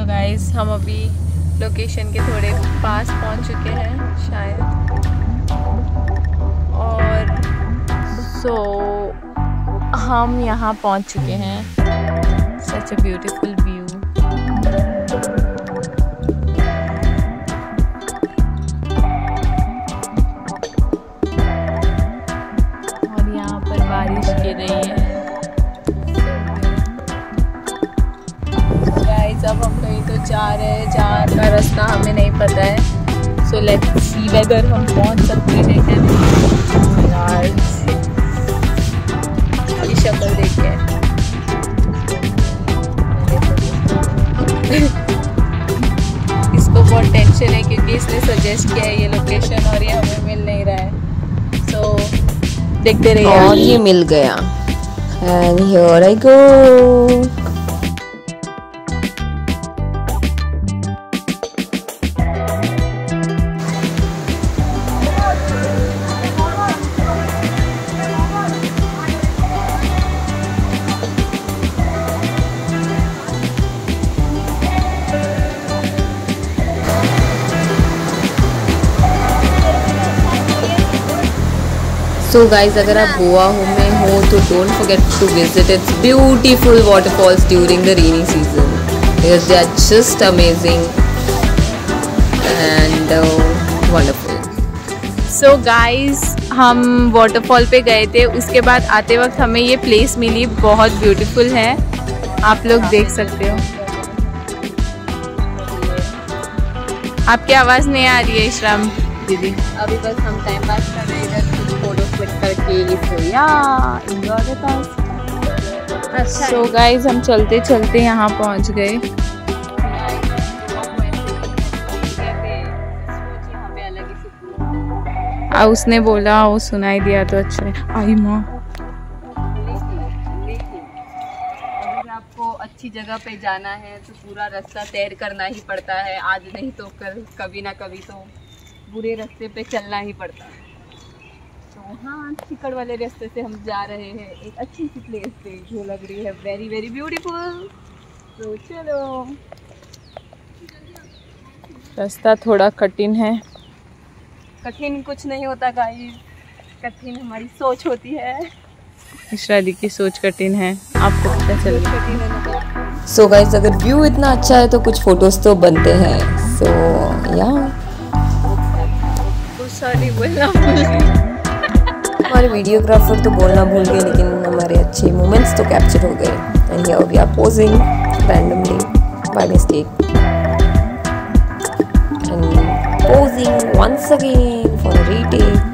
So guys हम अभी location के थोड़े पास पहुंच चुके हैं शायद, और हम यहाँ पहुंच चुके हैं। Such a beautiful view. और यहाँ पर बारिश गिर रही है। अब हम कहीं तो जा रहे हैं जहाँ का रास्ता हमें नहीं पता है। सो लेट्स सी वेदर हम पहुँच सकते हैं क्या नहीं। यार ये शक्ल देख के इसको बहुत टेंशन है क्योंकि इसने सजेस्ट किया है ये लोकेशन और ये हमें मिल नहीं रहा है। सो देखते रहिए। और ये मिल गया। And here I go. So guys अगर आप गोवा में हो तो don't forget to visit its beautiful waterfalls during the rainy season because they are just amazing and wonderful. So guys हम वाटरफॉल पे गए थे, उसके बाद आते वक्त हमें ये प्लेस मिली, बहुत ब्यूटीफुल है, आप लोग देख सकते हो। आपकी आवाज़ नहीं आ रही है इशराम दीदी। अभी बस हम टाइम पास कर रहे हैं, कुछ फोटो क्लिक करके। सो गाइज हम चलते चलते यहाँ पहुँच गए। उसने बोला वो सुनाई दिया तो अच्छा है। आई माँ, अगर आपको अच्छी जगह पे जाना है तो पूरा रास्ता तैर करना ही पड़ता है, आज नहीं तो कल, कभी ना कभी तो बुरे रास्ते पे चलना ही पड़ता है। तो हाँ, चिकड़ वाले रास्ते से हम जा रहे हैं एक अच्छी सी प्लेस पे जो लग रही है वेरी वेरी ब्यूटीफुल। तो चलो। रास्ता थोड़ा कठिन है। कठिन कुछ नहीं होता गाइस, कठिन हमारी सोच होती है। इशरा दी की सोच कठिन है, आपको पता चल गया। सो गाइस अगर व्यू इतना अच्छा है तो कुछ फोटोज तो बनते हैं। सो या सॉरी बोलना भूल गई। हमारे वीडियोग्राफर तो बोलना भूल गए, लेकिन हमारे अच्छे मोमेंट्स तो कैप्चर हो गए। And here we are posing randomly by mistake and posing once again for a retake.